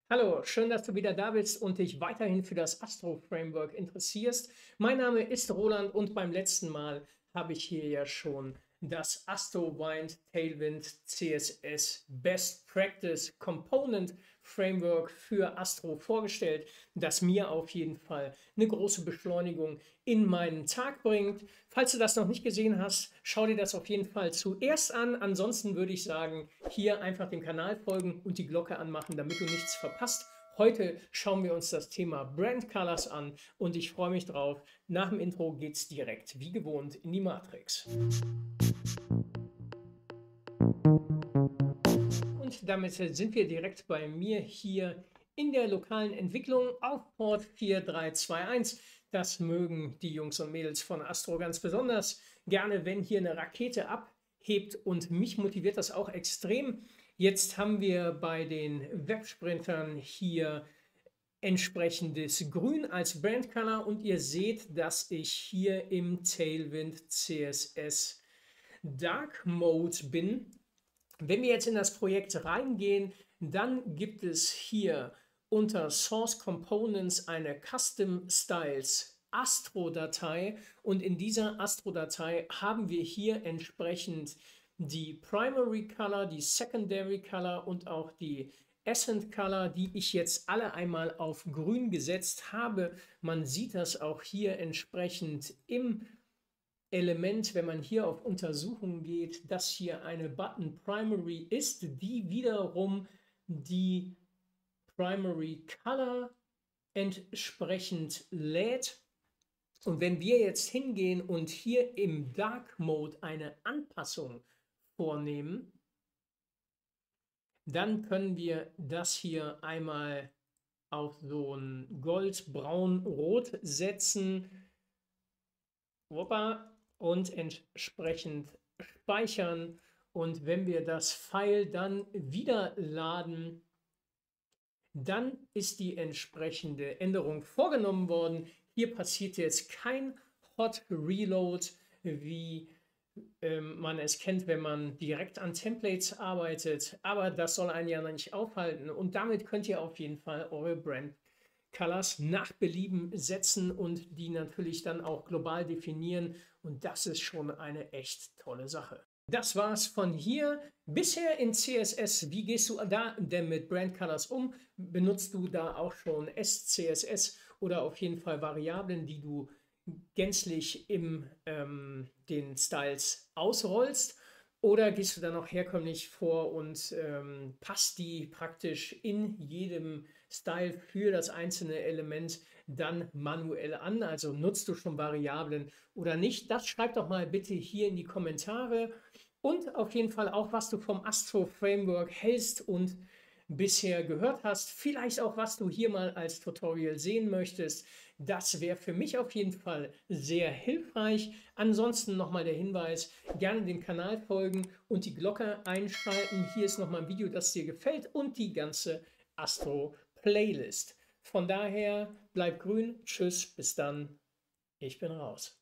Hallo, schön, dass du wieder da bist und dich weiterhin für das Astro Framework interessierst. Mein Name ist Roland und beim letzten Mal habe ich hier ja schon das Astrobind Tailwind CSS Best Practice Component Framework für Astro vorgestellt, das mir auf jeden Fall eine große Beschleunigung in meinen Tag bringt. Falls du das noch nicht gesehen hast, schau dir das auf jeden Fall zuerst an. Ansonsten würde ich sagen, hier einfach dem Kanal folgen und die Glocke anmachen, damit du nichts verpasst. Heute schauen wir uns das Thema Brand Colors an und ich freue mich drauf. Nach dem Intro geht es direkt, wie gewohnt, in die Matrix. Und damit sind wir direkt bei mir hier in der lokalen Entwicklung auf Port 4321. Das mögen die Jungs und Mädels von Astro ganz besonders gerne, wenn hier eine Rakete abhebt, und mich motiviert das auch extrem. Jetzt haben wir bei den Websprintern hier entsprechendes Grün als Brand Color und ihr seht, dass ich hier im Tailwind CSS Dark Mode bin. Wenn wir jetzt in das Projekt reingehen, dann gibt es hier unter Source Components eine Custom Styles Astro-Datei und in dieser Astro-Datei haben wir hier entsprechend die Primary Color, die Secondary Color und auch die Accent Color, die ich jetzt alle einmal auf grün gesetzt habe. Man sieht das auch hier entsprechend im Element, wenn man hier auf Untersuchungen geht, dass hier eine Button Primary ist, die wiederum die Primary Color entsprechend lädt. Und wenn wir jetzt hingehen und hier im Dark Mode eine Anpassung vornehmen, dann können wir das hier einmal auf so ein Gold, Braun, Rot setzen. Und entsprechend speichern. Und wenn wir das File dann wieder laden, dann ist die entsprechende Änderung vorgenommen worden. Hier passiert jetzt kein Hot Reload, wie man es kennt, wenn man direkt an Templates arbeitet. Aber das soll einen ja nicht aufhalten. Und damit könnt ihr auf jeden Fall eure Brand Colors nach Belieben setzen und die natürlich dann auch global definieren. Und das ist schon eine echt tolle Sache. Das war's von hier. Bisher in CSS. Wie gehst du da denn mit Brand Colors um? Benutzt du da auch schon SCSS oder auf jeden Fall Variablen, die du gänzlich in den Styles ausrollst? Oder gehst du dann auch herkömmlich vor und passt die praktisch in jedem Style für das einzelne Element dann manuell an? Also nutzt du schon Variablen oder nicht? Das schreib doch mal bitte hier in die Kommentare. Und auf jeden Fall auch, was du vom Astro Framework hältst und bisher gehört hast. Vielleicht auch, was du hier mal als Tutorial sehen möchtest. Das wäre für mich auf jeden Fall sehr hilfreich. Ansonsten nochmal der Hinweis, gerne dem Kanal folgen und die Glocke einschalten. Hier ist nochmal ein Video, das dir gefällt und die ganze Astro-Playlist. Von daher, bleib grün. Tschüss, bis dann. Ich bin raus.